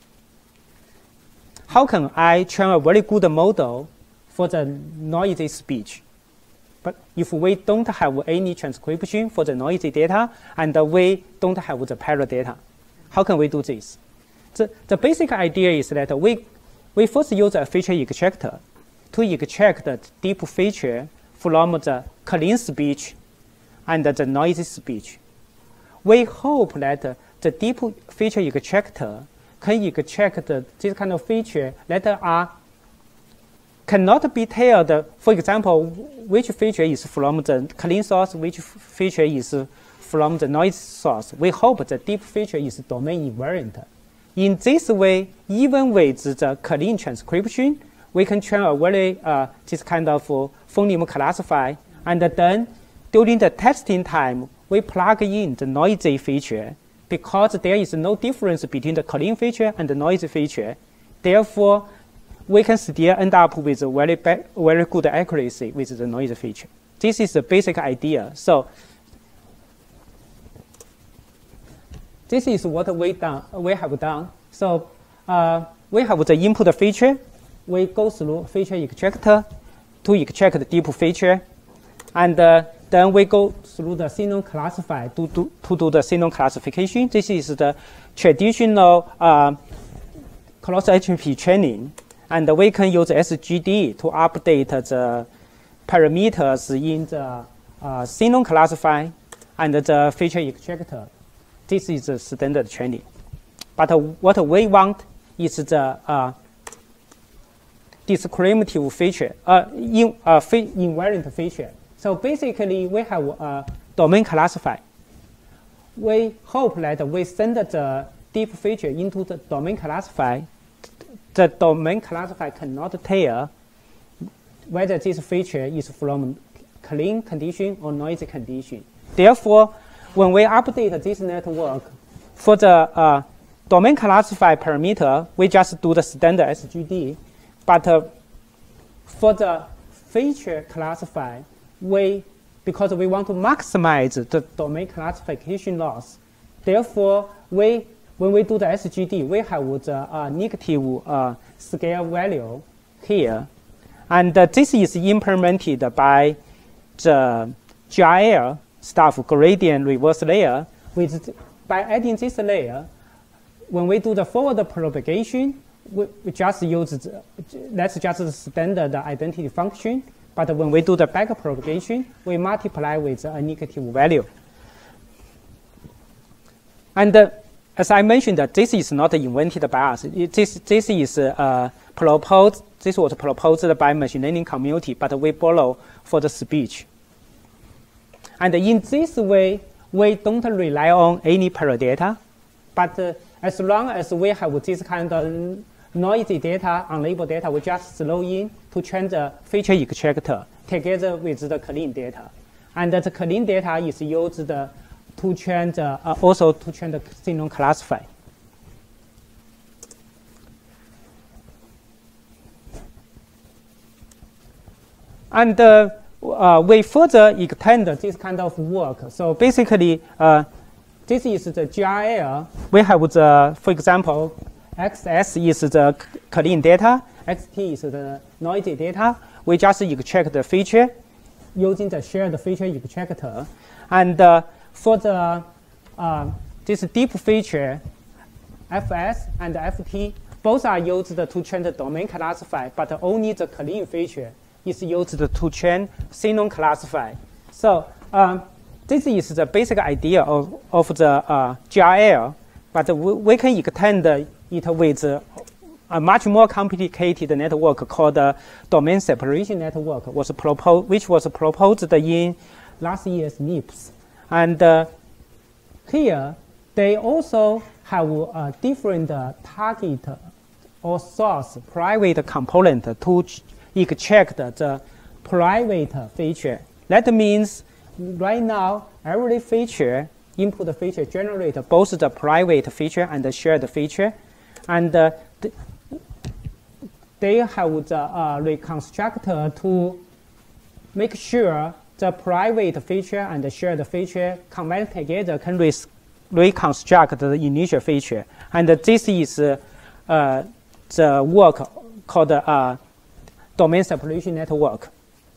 How can I train a very good model for the noisy speech? But if we don't have any transcription for the noisy data and we don't have the paradata, how can we do this? The basic idea is that we first use a feature extractor to extract the deep feature from the clean speech and the noisy speech. We hope that the deep feature extractor can extract this kind of feature that cannot be told, for example, which feature is from the clean source, which feature is from the noise source. We hope the deep feature is domain invariant. In this way, even with the clean transcription, we can train a very this kind of phoneme classify, and then during the testing time, we plug in the noisy feature because there is no difference between the clean feature and the noisy feature. Therefore, we can still end up with a very good accuracy with the noisy feature. This is the basic idea. So this is what we have done. So we have the input feature. We go through feature extractor to extract the deep feature, and then we go through the signal classify to do the signal classification. This is the traditional cross-HTTP training, and we can use SGD to update the parameters in the signal classify and the feature extractor. This is the standard training. But what we want is the discriminative feature, invariant feature. So basically, we have a domain classify. We hope that we send the deep feature into the domain classify. The domain classify cannot tell whether this feature is from clean condition or noisy condition. Therefore, when we update this network, for the domain classify parameter, we just do the standard SGD. But for the feature classify, because we want to maximize the domain classification loss, therefore, when we do the SGD, we have the negative scale value here. And this is implemented by the GIL stuff, gradient reverse layer. By adding this layer, when we do the forward propagation, we just use that's just the standard identity function. But when we do the back propagation, we multiply with a negative value. And as I mentioned, this is not invented by us. This is proposed. This was proposed by machine learning community, but we borrow for the speech. And in this way, we don't rely on any paradata. But as long as we have this kind of noisy data, unlabeled data, we just throw in to train the feature extractor together with the clean data. And the clean data is used to train also to train the signal classify. And we further extend this kind of work. So basically, this is the GIL. We have the, for example, XS is the clean data, XT is the noisy data. We just extract the feature using the shared feature extractor. And for the this deep feature, FS and FT, both are used to train the domain classify, but only the clean feature is used to train signal classify. So this is the basic idea of the GIL, but we can extend it with a much more complicated network called the domain separation network, which was proposed in last year's NIPS. And here, they also have a different target or source private component to extract the private feature. That means right now, every feature, input feature, generates both the private feature and the shared feature. And they have the reconstructor to make sure the private feature and the shared feature combined together can reconstruct the initial feature. And this is the work called domain separation network.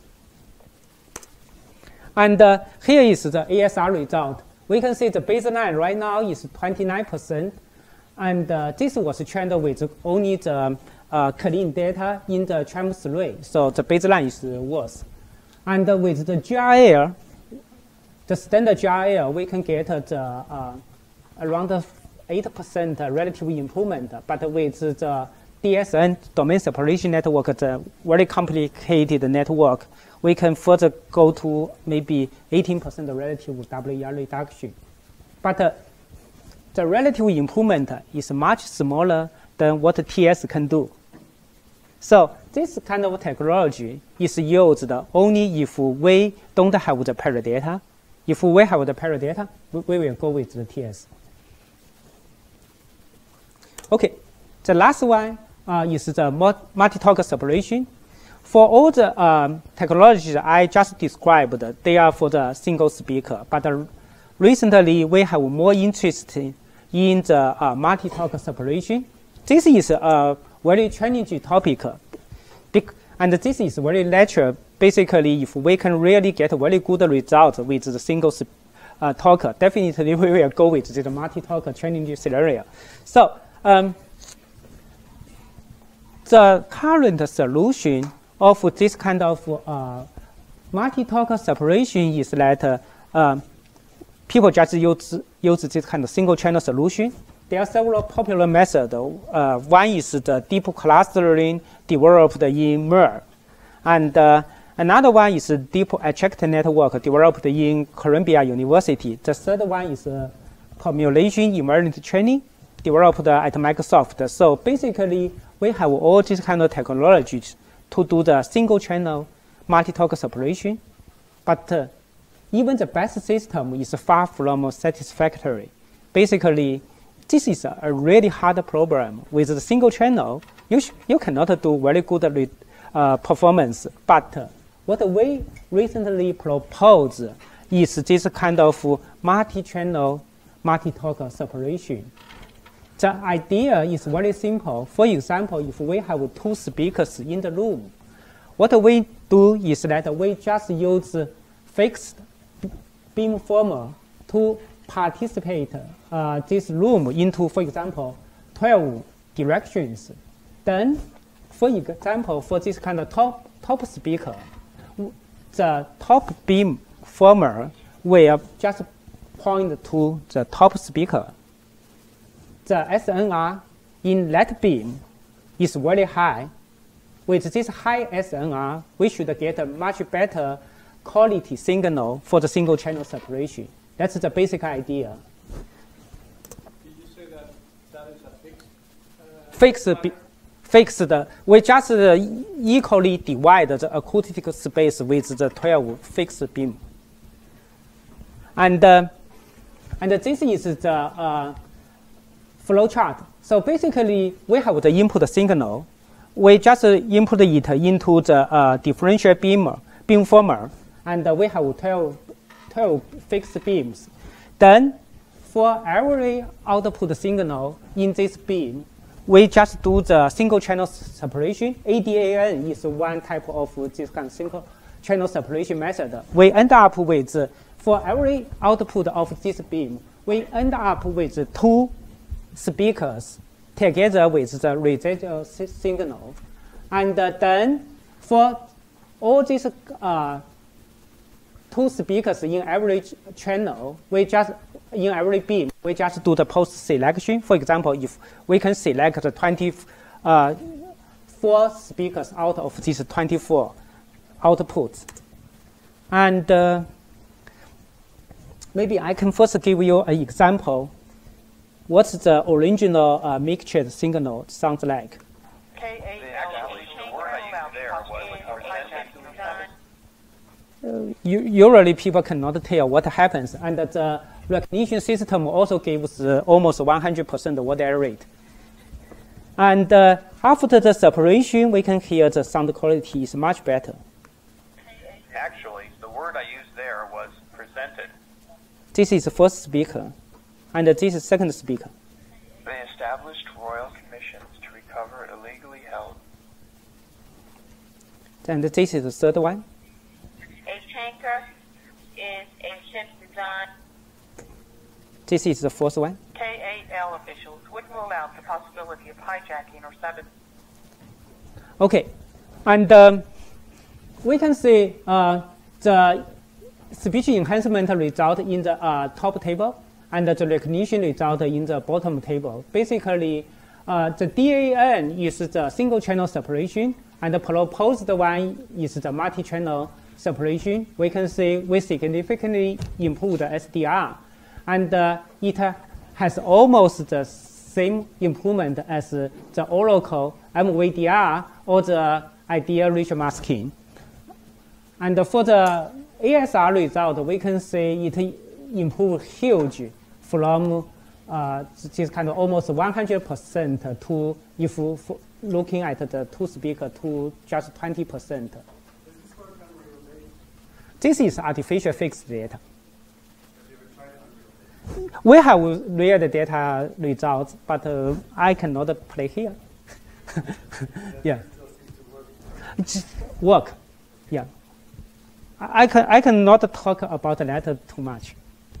And here is the ASR result. We can see the baseline right now is 29%. And this was trained with only the clean data in the TREM3. So the baseline is worse. And with the GIL, the standard GIL, we can get around 8% relative improvement. But with the DSN, domain separation network, the very complicated network, we can further go to maybe 18% relative WER reduction. But the relative improvement is much smaller than what TS can do. So this kind of technology is used only if we don't have the pair data. If we have the pair data, we will go with the TS. Okay, the last one is the multi-talk separation. For all the technologies I just described, they are for the single speaker. But recently, we have more interest in the multi-talk separation. This is a very challenging topic. And this is very natural. Basically, if we can really get a very good result with the single talker, definitely we will go with the multi-talk challenging scenario. So the current solution of this kind of multi-talk separation is that people just use this kind of single channel solution. There are several popular methods. One is the deep clustering developed in MER. And another one is deep attractor network developed in Columbia University. The third one is cumulation invariant training developed at Microsoft. So basically, we have all these kind of technologies to do the single channel multi-talk separation. But even the best system is far from satisfactory. Basically, this is a really hard problem. With the single channel, you cannot do very good performance. But what we recently proposed is this kind of multi-channel multi-talk separation. The idea is very simple. For example, if we have two speakers in the room, what we do is that we just use fixed beamformer to participate this room into, for example, 12 directions. Then, for example, for this kind of top speaker, the top beamformer will just point to the top speaker. The SNR in that beam is very high. With this high SNR, we should get a much better quality signal for the single channel separation. That's the basic idea. Did you say that that is a fixed? We just equally divide the acoustic space with the 12 fixed beam. And this is the flow chart. So basically, we have the input signal. We just input it into the differential beamformer, and we have 12 fixed beams. Then, for every output signal in this beam, we just do the single channel separation. ADAN is one type of this kind of single channel separation method. We end up with, for every output of this beam, we end up with two speakers together with the residual signal. And then for all these two speakers in every channel, in every beam, we just do the post-selection. For example, if we can select the 24 speakers out of these 24 outputs. And maybe I can first give you an example. What's the original mixture signal sounds like? Usually people cannot tell what happens, and the recognition system also gives almost 100% word error rate. And after the separation, we can hear the sound quality is much better. Actually, the word I used there was presented. This is the first speaker, and this is second speaker. They established royal commissions to recover illegally held. And this is the third one. A tanker is a ship design. This is the fourth one. KAL officials wouldn't rule out the possibility of hijacking or sabotaging. Okay, and we can see the speech enhancement result in the top table and the recognition result in the bottom table. Basically, the DAN is the single channel separation, and the proposed one is the multi-channel separation. We can see we significantly improved the SDR, and it has almost the same improvement as the Oracle MVDR or the ideal rich masking. And for the ASR result, we can say it improved huge from this kind of almost 100% to, if looking at the two speaker, to just 20%. This is artificial fixed data. We have real data results, but I cannot play here. Yeah. Just work. Yeah. I cannot talk about that too much.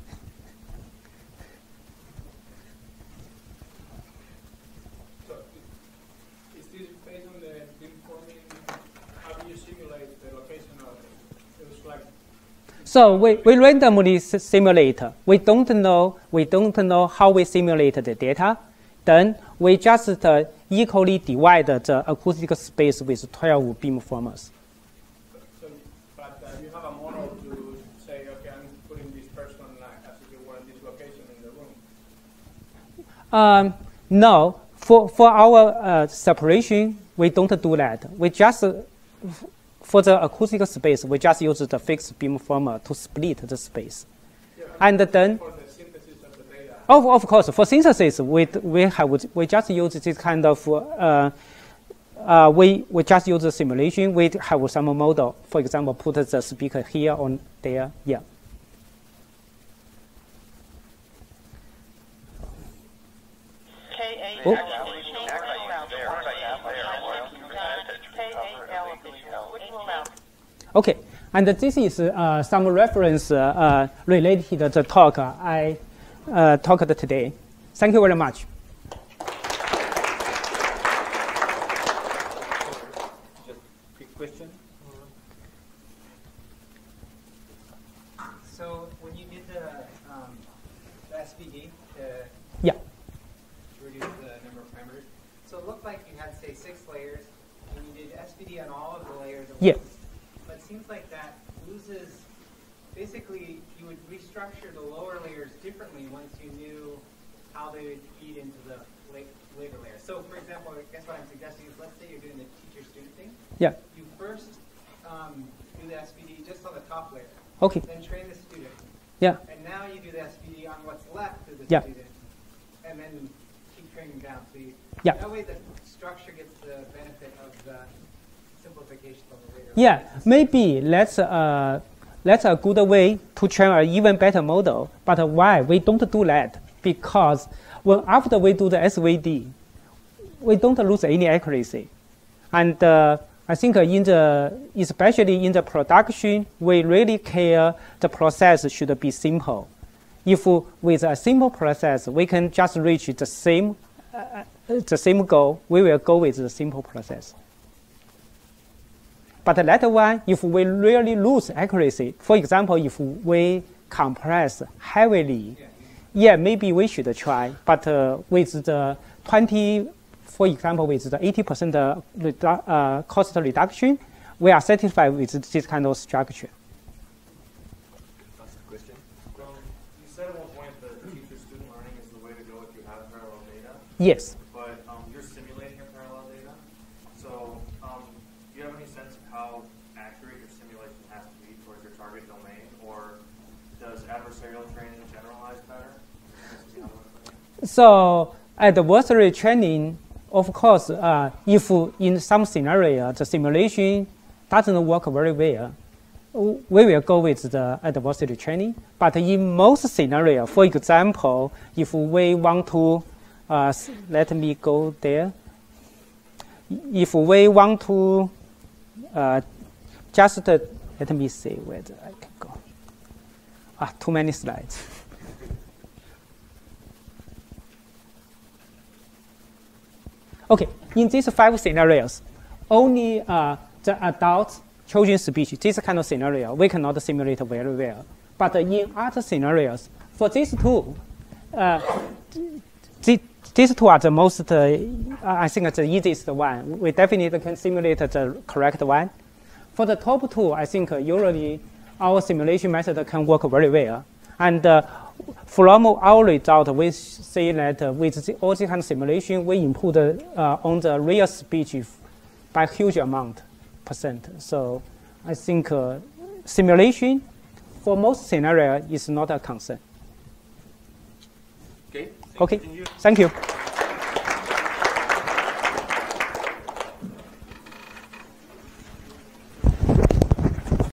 So is this based on the beamforming? How do you simulate the location of it? It was like. So we randomly simulate. We don't know how we simulate the data. Then we just equally divide the acoustic space with 12 beamformers. But you have a model to say, okay, I'm putting this person as if you were in this location in the room. No, for our separation, we don't do that. We just for the acoustic space, we just use the fixed beamformer to split the space, and then. For the synthesis of the data. Of course, for synthesis, we just use this kind of we just use the simulation. We have some model. For example, put the speaker here or there. Yeah. Oh. Okay, and this is some reference related to the talk I talked today. Thank you very much. Just quick question. So when you did the SVD to reduce the number of parameters, so it looked like you had, say, 6 layers, and you did SVD on all of the layers at once. But it seems like that loses, basically, you would restructure the lower layers differently once you knew how they would feed into the later layers. So, for example, I guess what I'm suggesting is, let's say you're doing the teacher-student thing. Yeah. You first do the SVD just on the top layer. Okay. Then train the student. Yeah. And now you do the SVD on what's left of the student. And then keep training down. So you, that way the structure gets the benefit of the simplification of the later. Yeah, maybe that's a good way to train an even better model. But why we don't do that? Because after we do the SVD, we don't lose any accuracy. And I think especially in the production, we really care the process should be simple. If with a simple process, we can just reach the same goal, we will go with the simple process. But later on, if we really lose accuracy, for example, if we compress heavily, maybe we should try. But with the 20, for example, with the 80% cost reduction, we are satisfied with this kind of structure. Question? You said at one point that teacher-student learning is the way to go if you have parallel data. Yes. But you're simulating your parallel data. So do you have any sense of how accurate your simulation has to be towards your target domain? Or does adversarial training generalize better? So adversarial training, of course, if in some scenario the simulation doesn't work very well, we will go with the adversarial training. But in most scenarios, for example, if we want to, let me go there. If we want to just, let me see whether I can go. Too many slides. Okay, in these 5 scenarios, only the adult children's speech, this kind of scenario, we cannot simulate very well. But in other scenarios, for these two, these two are the most, I think, the easiest one. We definitely can simulate the correct one. For the top 2, I think usually our simulation method can work very well. And from our result, we say that with all this kind of simulation, we improve on the real speech by a huge amount. 100%. So I think simulation for most scenarios is not a concern. Okay. Okay. Thank you.